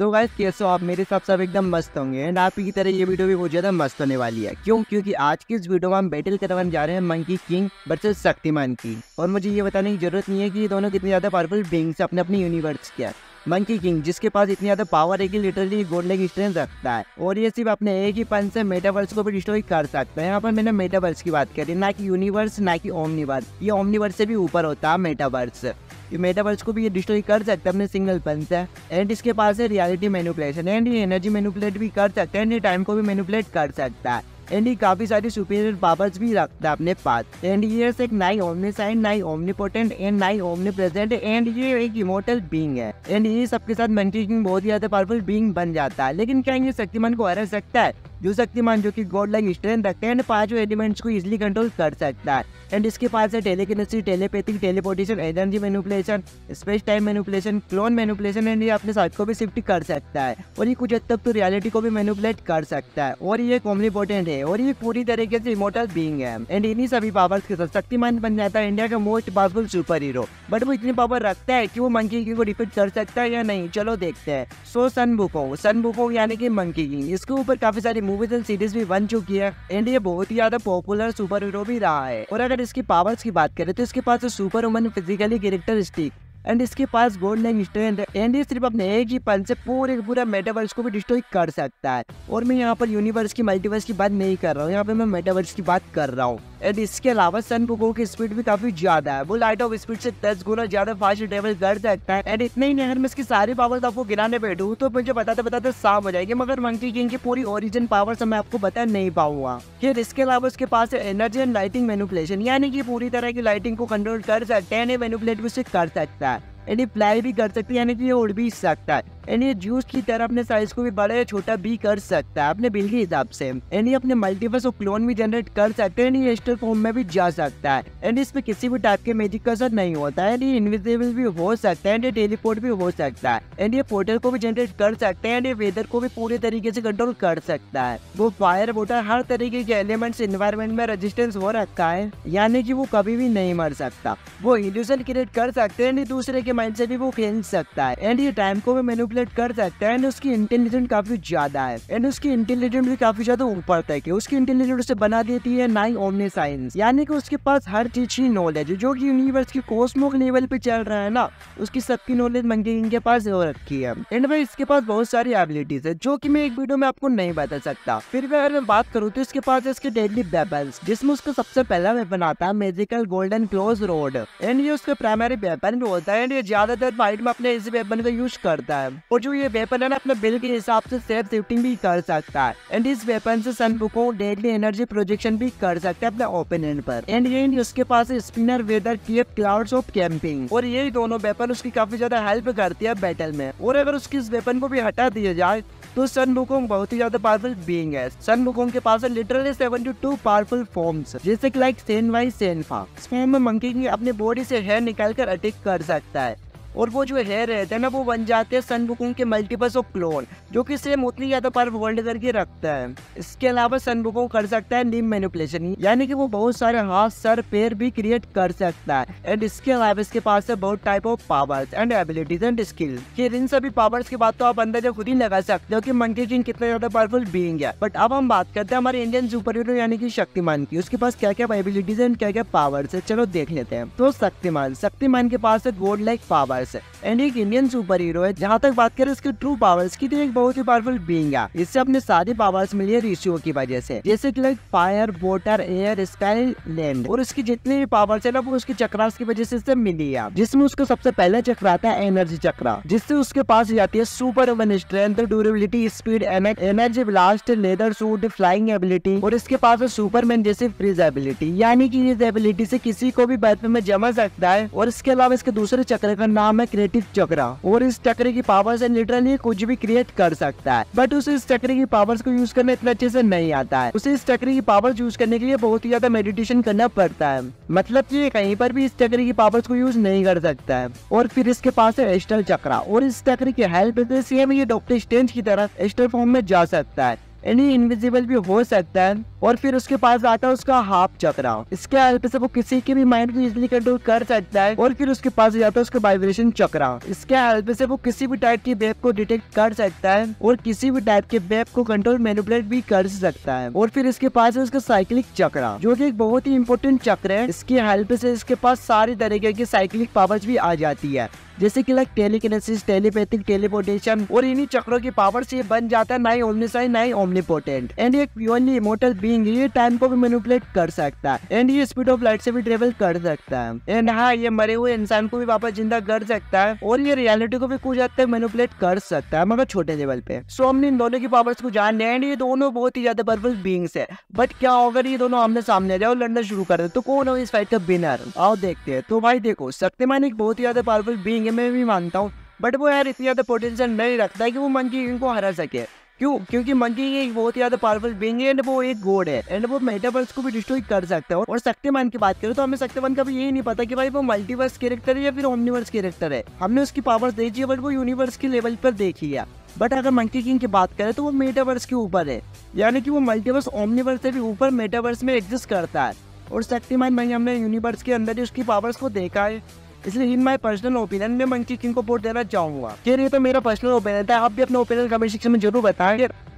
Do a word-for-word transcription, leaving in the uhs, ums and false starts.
तो गाइस कैसे हो आप? मेरे हिसाब से आप एकदम मस्त होंगे एंड आप की तरह ये वीडियो भी बहुत ज्यादा मस्त होने वाली है। क्यों? क्योंकि आज की इस वीडियो में हम बैटल करवाने जा रहे हैं मंकी किंग वर्सेस शक्तिमान की। और मुझे ये बताने की जरूरत नहीं है कि ये दोनों कितने ज्यादा पावरफुल बीइंग्स अपने अपने यूनिवर्स के हैं। मंकी किंग जिसके पास इतनी ज्यादा पावर है कि लिटरली गॉड लाइक स्ट्रेंथ रखता है और ये सिर्फ अपने एक ही पंच से मेटावर्स को भी डिस्ट्रॉय कर सकता है। यहाँ पर मैंने मेटावर्स की बात करी, ना कि यूनिवर्स ना कि ओमनीवर्स। ये ओमनीवर्स से भी ऊपर होता है मेटावर्स। ये मेटावर्स को भी ये डिस्ट्रॉय कर सकता है अपने सिंगल पंच से। एंड इसके पास है रियलिटी मैनिपुलेशन एंड ये एनर्जी मैनिपुलेट भी कर सकता है एंड ये टाइम को भी मैनिपुलेट कर सकता है एंड ये काफी सारी सुपीरियर पावर्स भी रखता है अपने पास। एंड ये एक nigh omniscient, nigh omnipotent and nigh omnipresent and ये एक इमोर्टल बीइंग है। एंड ये सबके साथ मंकी किंग बहुत ही ज्यादा पावरफुल बीइंग बन जाता है। लेकिन क्या ये शक्तिमान को हरा सकता है? जो शक्तिमान जो कि गॉड लाइक स्ट्रेंथ रखते हैं एंड पांचों एलिमेंट्स को इजीली कंट्रोल कर सकता है। एंड इसके पास है telekinesis, telepathic, teleportation, energy manipulation, space time manipulation, clone manipulation and ये अपने साइड को भी शिफ्ट कर सकता है और ये कुछ हद तक तो रियलिटी को भी मैनिपुलेट कर सकता है। और ये ओमनीपोटेंट है और ये पूरी तरीके से इमोर्टल बीइंग है। एंड इन्हीं सभी पावर्स के साथ शक्तिमान बन जाता है इंडिया का most powerful super hero. But वो इतनी पावर रखता है कि वो मंकी किंग को डिफीट कर सकता है या नहीं, चलो देखते हैं। सो सन वुकोंग, सन वुकोंग यानी कि मंकी किंग, इसके ऊपर काफी सारी मूवीज एंड सीरीज भी बन चुकी है एंड ये बहुत ही ज्यादा पॉपुलर सुपर हीरो भी रहा है। और अगर इसकी पावर्स की बात करें तो इसके पास super woman physically characteristic and इसके पास गोल्ड लाइक स्ट्रेंथ एंड ये सिर्फ अपने एक ही पंच से पूरे पूरा मेटावर्स को भी डिस्ट्रॉय कर सकता है। और मैं यहाँ पर यूनिवर्स की मल्टीवर्स की बात नहीं कर रहा हूँ, यहाँ पे मैं मेटावर्स की बात कर रहा हूँ। एंड इसके अलावा सन वुकोंग की स्पीड भी काफी ज्यादा है, वो लाइट ऑफ स्पीड से दस गुना ज्यादा फास्ट ट्रेवल कर सकता है। एंड इतने ही नहीं, अगर मैं इसकी सारी पावर्स आपको गिराने बैठूं तो मुझे बताते बताते शाम हो जाएगी, मगर मंकी किंग की पूरी ओरिजिन पावर्स मैं आपको बता नहीं पाऊंगा। फिर इसके अलावा उसके पास एनर्जी एंड लाइटिंग मैनिपुलेशन, यानी कि पूरी तरह की लाइटिंग को कंट्रोल कर सकता है, मैनिपुलेट भी उसे कर सकता है एंड ये फ्लाई भी कर सकती है, यानी कि ये उड़ भी सकता है। एंड ये जूस की तरह अपने साइज को भी बड़ा या छोटा भी कर सकता है अपने बिल के हिसाब से। एंड ये अपने मल्टीवर्स और क्लोन भी जनरेट कर सकते हैं एंड ये एस्टर फॉर्म में भी जा सकता है एंड इसमें किसी भी टाइप के मैजिक का असर नहीं होता है। एंड ये इनविजिबल भी हो सकता है एंड ये टेलीपोर्ट भी हो सकता है एंड ये पोर्टल को भी जनरेट कर सकते हैं एंड ये वेदर को भी पूरे तरीके से कंट्रोल कर सकता है। वो फायर, वाटर, हर तरीके के एलिमेंट्स एनवायरमेंट में रेजिस्टेंस हो रखा है, यानी कि वो कभी भी नहीं मर सकता। वो इल्यूजन क्रिएट कर सकते हैं, दूसरे के माइंड से भी वो खेल सकता है एंड ये टाइम को भी मैनिपुलेट कर सकता है। एंड उसकी इंटेलिजेंस काफी ज्यादा है एंड उसकी इंटेलिजेंस भी काफी ज्यादा ऊपर तक है। उसकी इंटेलिजेंस उसे बना देती है नाइन ओमनीसाइंस, यानी कि उसके पास हर चीज की नॉलेज है जो कि यूनिवर्स की कॉस्मो लेवल पे चल रहा है ना, उसकी सबकी नॉलेज मंकी किंग के पास हो रखी है। एंड भाई इसके पास बहुत सारी एबिलिटीज है जो कि मैं एक वीडियो में आपको नहीं बता सकता। फिर भी अगर मैं बात करूँ तो इसके पास इसके डेडली वेपन्स, जिसमें उसका सबसे पहला वेपन आता है magical golden close rod and ये उसका प्राइमरी वेपन भी होता है एंड ये ज्यादातर फाइट में अपने इस वेपन का यूज करता है। और जो ये वेपन है ना अपने बिल के हिसाब से सेफ शिफ्टिंग भी कर सकता है एंड इस वेपन से Sun Wukong deadly energy projection भी कर सकता है अपने ओपोनेंट पर। एंड ये उसके पास है spinner, weather, clip, clouds of camping और यही दोनों वेपन उसकी काफी ज्यादा हेल्प करती है बैटल में। और अगर उसकी इस वेपन को भी हटा दिया जाए तो सन वुकोंग बहुत ही ज्यादा पावरफुल बीइंग है। सन वुकोंग के पास है literally seventy two powerful forms, जैसे कि लाइक सेनवाई, सेनफा। इस फॉर्म में मंकी किंग अपने बॉडी से हेयर निकालकर अटैक कर सकता है और वो जो हेयर रहते हैं ना वो बन जाते हैं सन वुकोंग के मल्टीपल्स ऑफ क्लोन, जो कि सेम उतनी ज्यादा पावर होल्ड करके रखता है। इसके अलावा सन वुकोंग कर सकता है लिम्ब मैनिपुलेशन, यानी कि वो बहुत सारे हाथ, सर, पैर भी क्रिएट कर सकता है। एंड इसके अलावा इसके पास है बहुत type of powers and abilities and skill. फिर इन सभी पावर्स के बाद तो आप अंदाजा खुद ही लगा सकते हो कि मंकी किंग कितना ज्यादा पावरफुल बीइंग है। बट अब हम बात करते हैं हमारे इंडियन सुपर हीरो यानी कि शक्तिमान की। उसके पास क्या क्या एबिलिटीज एंड क्या क्या पावर्स है, चलो देख लेते हैं। तो शक्तिमान शक्तिमान के पास है गॉड लाइक पावर्स एंड एक इंडियन सुपर हीरो है। जहाँ तक बात करें इसके ट्रू पावर्स की तो एक बहुत ही पावरफुल बीइंग है। इससे अपने सारी पावर्स मिली है ऋषियों की वजह से, जैसे कि like fire, water, air, sky, land. और उसकी जितनी भी पावर्स है ना वो उसके चक्रास की वजह से इससे मिली है, जिसमें उसका सबसे पहला चक्र आता है एनर्जी चक्र, जिससे उसके पास जाती है super woman strength, durability, speed, energy blast, leather suit, flying ability. और इसके पास है सुपरमैन जैसे फ्रीज एबिलिटी, यानी कि इस एबिलिटी से किसी को भी बर्फ में जमा सकता है। और इसके अलावा इसके दूसरे चक्र का नाम है क्रिएटिव चक्र और इस चक्र की पावर से लिटरली कुछ भी क्रिएट कर सकता है। बट उसे इस चक्र की पावर्स को यूज करना इतना अच्छे से नहीं आता है। उसे इस चक्र की पावर्स यूज करने के लिए बहुत ही ज्यादा मेडिटेशन करना पड़ता है, मतलब कि कहीं पर भी इस चक्र की पावर्स को यूज नहीं कर सकता है। और फिर इसके पास है एस्ट्रल चक्र और इस चक्र की हेल्प से सेम ये डॉक्टर स्ट्रेंज की तरह एस्ट्रल फॉर्म में जा सकता है। एंड ये इनविजिबल भी हो सकता है। और फिर उसके पास आता है उसका हाफ चक्रा, इसके हेल्प से वो किसी के भी माइंड को इजीली कंट्रोल कर सकता है। और फिर उसके पास जाता है उसका वाइब्रेशन चक्रा, इसके हेल्प से वो किसी भी टाइप की वेव को डिटेक्ट कर सकता है और किसी भी टाइप के वेव को कंट्रोल मैनिपुलेट भी कर सकता है। और फिर इसके पास है उसका साइक्लिक चक्रा, जो कि एक बहुत ही इंपॉर्टेंट चक्र है। इसकी हेल्प से इसके पास सारी तरीके की साइक्लिक पावर्स भी आ जाती है, जैसे कि लाइक टेलीकिनेसिस, टेलीपैथिक, टेलीपोर्टेशन। और इन्हीं चक्रों की पावर से ये बन जाता है ना ही ओमनीसाइंट ना ही ओमनीपोटेंट। एंड ये प्योरली इमोर्टल बीइंग, ये टाइम को भी मैनिपुलेट कर सकता है एंड ये स्पीड ऑफ लाइट से भी ट्रेवल कर सकता है। एंड हाँ, ये मरे हुए इंसान को भी वापस जिंदा कर सकता है और ये रियलिटी को भी कुछ हद तक मैनिपुलेट कर सकता है, मगर छोटे लेवल पे। सो हमने इन दोनों की पावर्स को जान लिया एंड ये दोनों बहुत ही ज्यादा पावरफुल बीइंग्स है। बट क्या अगर ये दोनों आमने सामने जाए और लड़ना शुरू कर दे तो कौन हो इस फाइट का विनर? आओ देखते हैं। तो भाई देखो, शक्तिमान एक बहुत ही ज्यादा पावरफुल बीइंग है, मैं भी मानता हूँ, बट वो यार इतनी ज्यादा पोटेंशियल नहीं रखता है कि वो मंकी किंग को हरा सके। क्यों? क्योंकि मंकी किंग एक बहुत ही ज्यादा पावरफुल बीइंग है एंड वो एक गॉड है एंड वो मेटावर्स को भी डिस्ट्रॉय कर सकता है। और शक्तिमान की बात करें तो हमें शक्तिमान का भी यही नहीं पता कि भाई वो मल्टीवर्स कैरेक्टर है या फिर ओमनीवर्स कैरेक्टर है। हमने उसकी पावर्स देखी है बट वो यूनिवर्स के लेवल पर देखी है। बट अगर मंकी किंग की बात करें तो वो मेटावर्स के ऊपर है, यानी कि वो मल्टीवर्स ओमनीवर्स से भी ऊपर मेटावर्स में एग्जिस्ट करता है। और शक्तिमान भाई हमने यूनिवर्स के अंदर ही उसकी पावर्स को देखा है, इसलिए इन माय पर्सनल ओपिनियन में मंकी किंग को वोट देना चाहूंगा। ये तो मेरा पर्सनल ओपिनियन था, आप भी अपना ओपिनियन कमेंट सेक्शन में जरूर बताएं।